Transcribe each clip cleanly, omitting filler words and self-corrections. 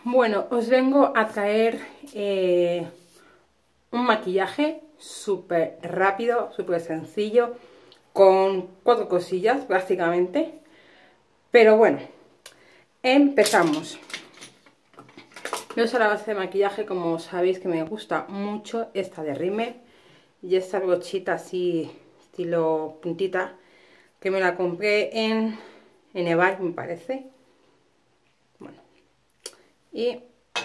Bueno, os vengo a traer un maquillaje súper rápido, súper sencillo, con 4 cosillas básicamente. Pero bueno, empezamos. Yo uso la base de maquillaje, como sabéis que me gusta mucho, esta de Rimmel. Y esta brochita así, estilo puntita, que me la compré en eBay, me parece. Bueno, y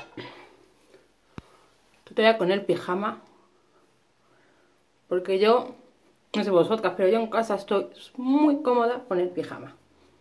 tutorial con el pijama, porque yo, no sé vosotras, pero yo en casa estoy muy cómoda con el pijama.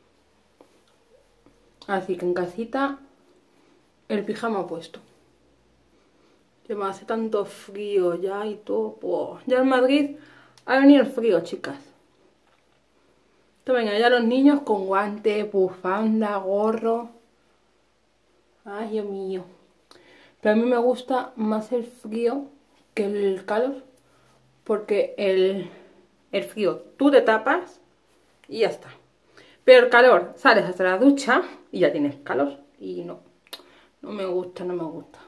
Así que en casita, el pijama puesto. Que me hace tanto frío ya y todo. Pues, ya en Madrid ha venido el frío, chicas. Venga, ya los niños con guantes, bufanda, gorro. Ay, Dios mío. Pero a mí me gusta más el frío que el calor. Porque el frío tú te tapas y ya está. Pero el calor, sales hasta la ducha y ya tienes calor. Y no me gusta, no me gusta.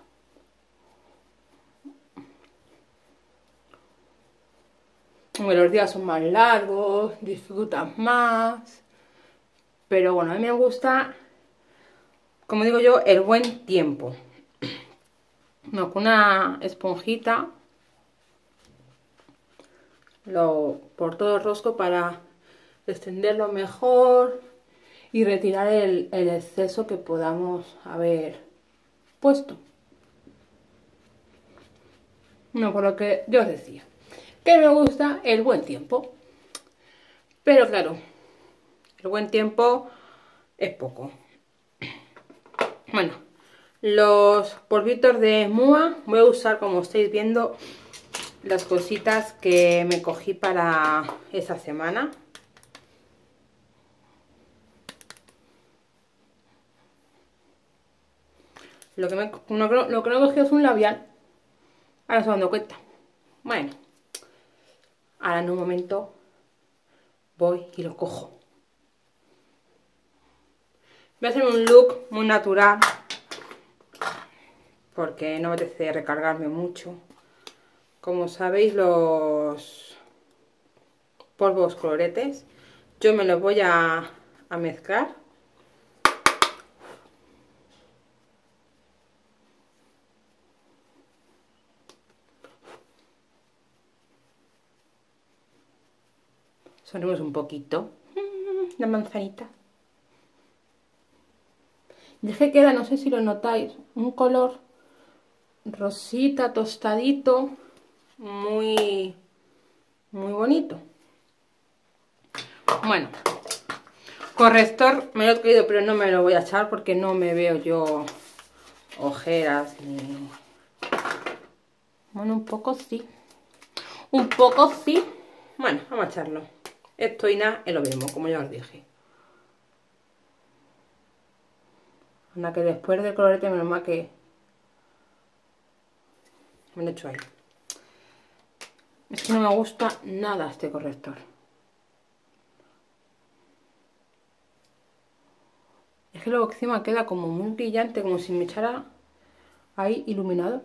Los días son más largos, disfrutas más. Pero bueno, a mí me gusta, como digo yo, el buen tiempo. No, con una esponjita por todo el rostro para extenderlo mejor y retirar el exceso que podamos haber puesto. No, por lo que yo os decía, que me gusta el buen tiempo. Pero claro, el buen tiempo es poco. Bueno, los polvitos de Mua voy a usar, como estáis viendo, las cositas que me cogí para esa semana. Lo que no he cogido es un labial. Ahora se dando cuenta. Bueno, ahora en un momento voy y lo cojo. Voy a hacer un look muy natural, porque no me apetece recargarme mucho. Como sabéis, los polvos coloretes, yo me los voy a mezclar. Sonemos un poquito la manzanita. Y es que queda, no sé si lo notáis, un color rosita, tostadito, muy bonito. Bueno, corrector me lo he traído, pero no me lo voy a echar porque no me veo yo ojeras ni... Bueno, un poco sí. Un poco sí. Bueno, vamos a echarlo. Esto y nada es lo mismo, como ya os dije. Anda, que después del colorete menos mal que me lo he hecho ahí. Es que no me gusta nada este corrector. Es que luego encima queda como muy brillante, como si me echara ahí iluminado.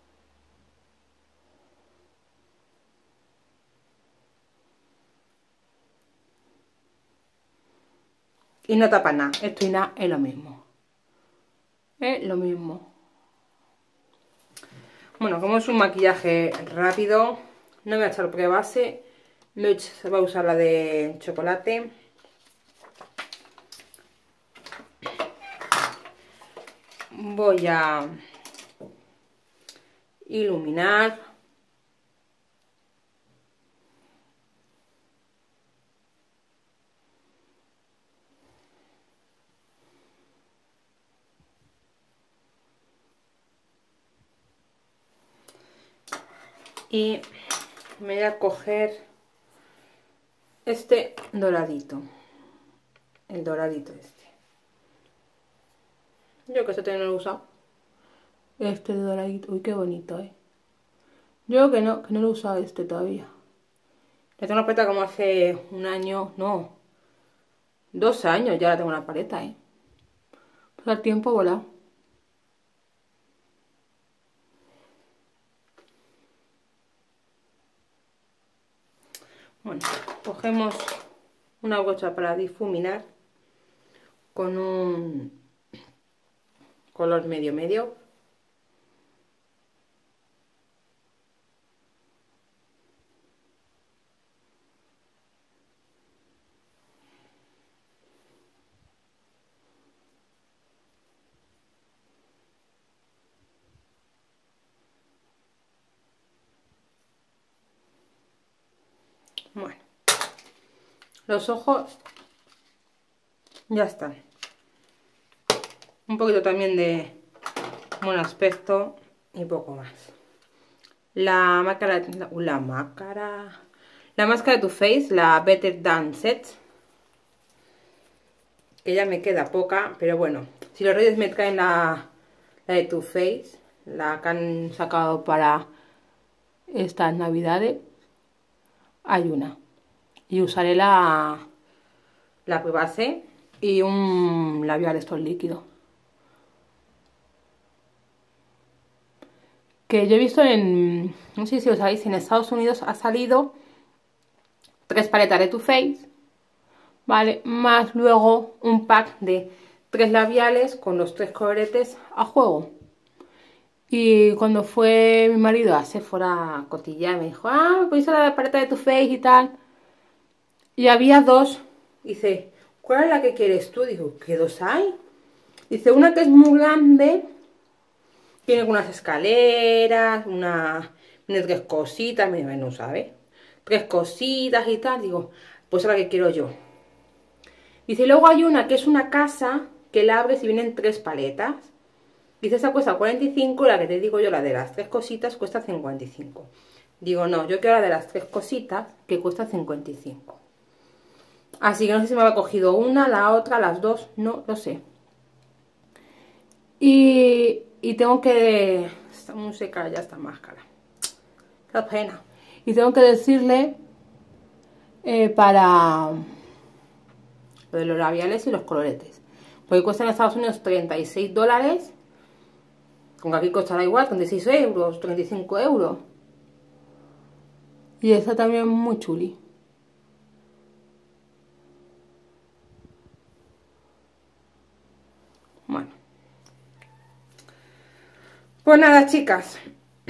Y no tapa nada, esto y nada es lo mismo. Es lo mismo. Bueno, como es un maquillaje rápido, no voy a echar prebase. Voy a usar la de chocolate. Voy a iluminar. Y me voy a coger este doradito. El doradito este. Yo que este todavía no lo he usado. Este doradito. Uy, qué bonito, Yo que no lo he usado este todavía. Le tengo una paleta como hace un año, no, 2 años ya la tengo una paleta, Pasa el tiempo volado. Bueno, cogemos una brocha para difuminar con un color medio medio. Bueno, los ojos ya están. Un poquito también de buen aspecto y poco más. La máscara de Too Faced, la Better Than Set, que ya me queda poca, pero bueno, si los Reyes me traen la de Too Faced, la que han sacado para estas navidades, hay una. Y usaré la base y un labial estos líquidos. Que yo he visto en, no sé si lo sabéis, en Estados Unidos ha salido 3 paletas de Too Faced, ¿vale? Más luego un pack de 3 labiales con los 3 coloretes a juego. Y cuando fue mi marido a Sephora a cotillar, me dijo, ah, ¿me podéis la paleta de Too Faced y tal? Y había 2. Dice, ¿cuál es la que quieres tú? Digo, ¿qué 2 hay? Dice, una que es muy grande, tiene unas escaleras, tiene 3 cositas, no sabe, 3 cositas y tal. Digo, pues es la que quiero yo. Dice, luego hay una que es una casa que la abres y vienen 3 paletas. Dice, esa cuesta 45 y la que te digo yo, la de las 3 cositas, cuesta 55. Digo, no, yo quiero la de las 3 cositas que cuesta 55. Así que no sé si me había cogido una, la otra, las 2, no lo sé. Y tengo que... Está muy seca ya esta máscara. Qué pena. Y tengo que decirle para lo de los labiales y los coloretes. Porque cuesta en Estados Unidos $36. Con que aquí costará igual, 36 euros, 35 euros. Y esta también muy chuli. Bueno. Pues nada, chicas.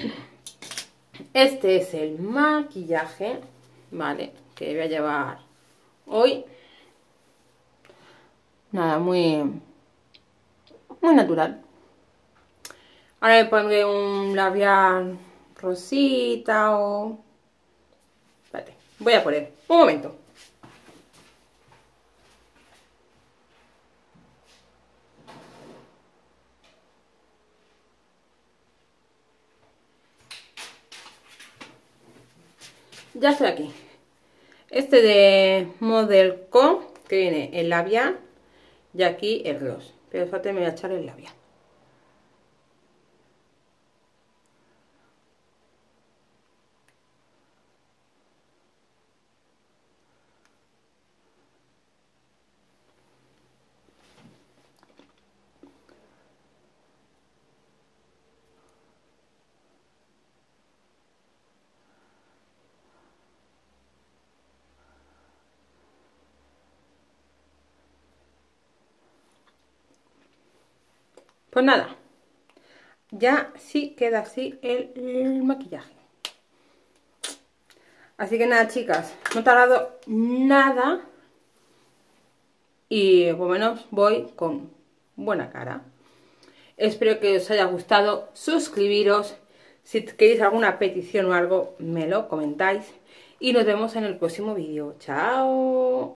Este es el maquillaje, ¿vale? Que voy a llevar hoy. Nada, muy natural. Ahora me pondré un labial rosita o... Espérate, voy a poner. Un momento. Ya estoy aquí. Este de Model Co, que viene el labial y aquí el gloss. Pero fíjate, me voy a echar el labial. Pues nada, ya sí queda así el maquillaje. Así que nada, chicas, no he tardado nada y por lo menos voy con buena cara. Espero que os haya gustado, suscribiros, si queréis alguna petición o algo me lo comentáis y nos vemos en el próximo vídeo. ¡Chao!